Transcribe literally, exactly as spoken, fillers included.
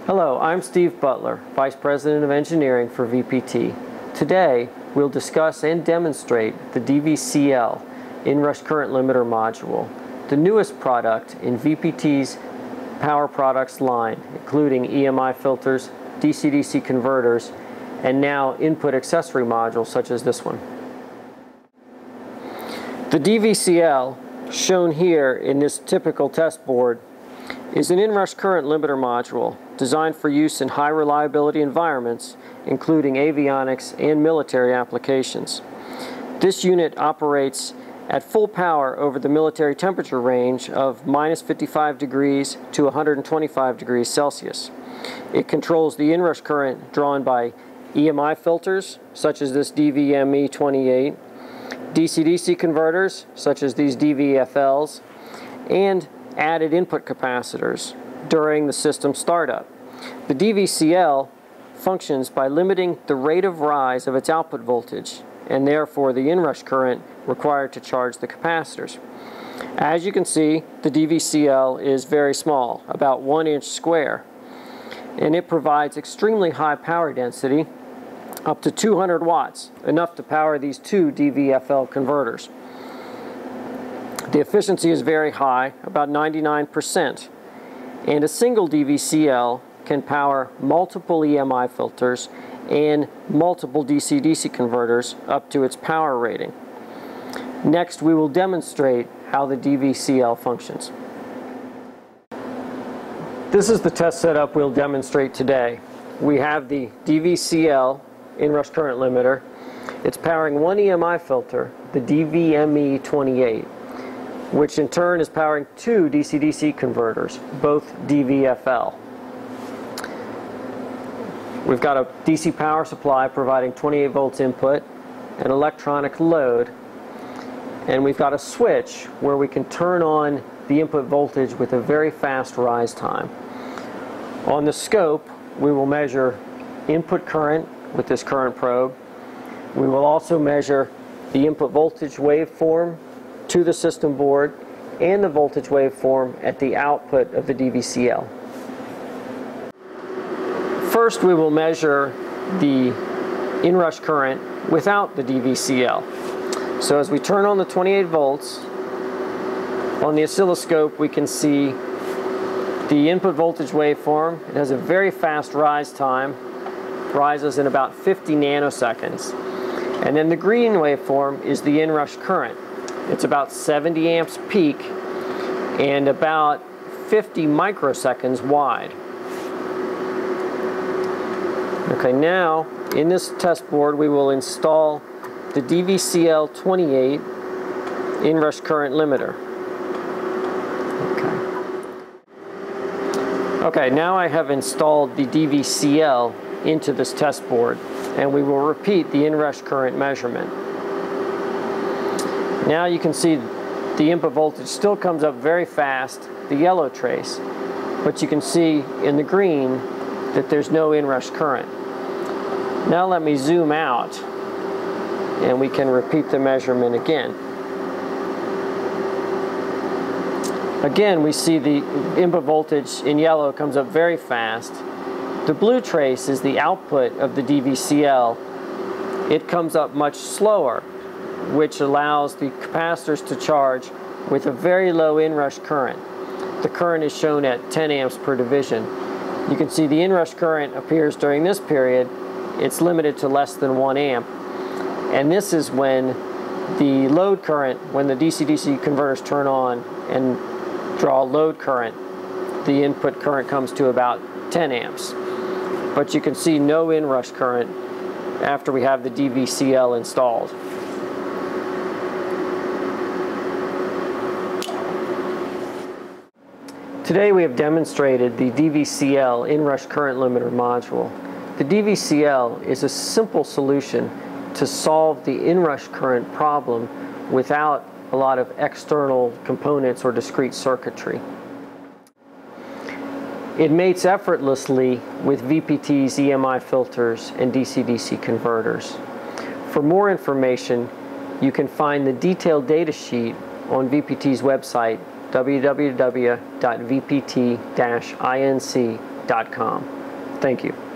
Hello, I'm Steve Butler, Vice President of Engineering for V P T. Today, we'll discuss and demonstrate the D V C L Inrush Current Limiter Module, the newest product in V P T's power products line, including E M I filters, D C D C converters, and now input accessory modules such as this one. The D V C L, shown here in this typical test board, is an Inrush Current Limiter Module designed for use in high reliability environments, including avionics and military applications. This unit operates at full power over the military temperature range of minus fifty-five degrees to one hundred twenty-five degrees Celsius. It controls the inrush current drawn by E M I filters, such as this D V M E twenty-eight, D C D C converters, such as these D V F Ls, and added input capacitors during the system startup. The D V C L functions by limiting the rate of rise of its output voltage, and therefore the inrush current required to charge the capacitors. As you can see, the D V C L is very small, about one inch square, and it provides extremely high power density, up to two hundred watts, enough to power these two D V F L converters. The efficiency is very high, about ninety-nine percent, and a single D V C L can power multiple E M I filters and multiple D C D C converters up to its power rating. Next, we will demonstrate how the D V C L functions. This is the test setup we'll demonstrate today. We have the D V C L Inrush Current Limiter. It's powering one E M I filter, the D V M E twenty-eight, which in turn is powering two D C D C converters, both D V F L. We've got a D C power supply providing twenty-eight volts input, an electronic load, and we've got a switch where we can turn on the input voltage with a very fast rise time. On the scope, we will measure input current with this current probe. We will also measure the input voltage waveform to the system board and the voltage waveform at the output of the D V C L. First, we will measure the inrush current without the D V C L. So as we turn on the twenty-eight volts, on the oscilloscope we can see the input voltage waveform. It has a very fast rise time, rises in about fifty nanoseconds. And then the green waveform is the inrush current. It's about seventy amps peak and about fifty microseconds wide. Okay, now in this test board we will install the D V C L twenty-eight Inrush Current Limiter. Okay. Okay, now I have installed the D V C L into this test board, and we will repeat the inrush current measurement. Now you can see the input voltage still comes up very fast, the yellow trace, but you can see in the green that there's no inrush current. Now let me zoom out and we can repeat the measurement again. Again, we see the input voltage in yellow comes up very fast. The blue trace is the output of the D V C L. It comes up much slower, which allows the capacitors to charge with a very low inrush current. The current is shown at ten amps per division. You can see the inrush current appears during this period. It's limited to less than one amp. And this is when the load current, when the D C D C converters turn on and draw load current, the input current comes to about ten amps. But you can see no inrush current after we have the D V C L installed. Today we have demonstrated the D V C L Inrush Current Limiter Module. The D V C L is a simple solution to solve the inrush current problem without a lot of external components or discrete circuitry. It mates effortlessly with V P T's E M I filters and D C D C converters. For more information, you can find the detailed data sheet on V P T's website, w w w dot v p t dash inc dot com. Thank you.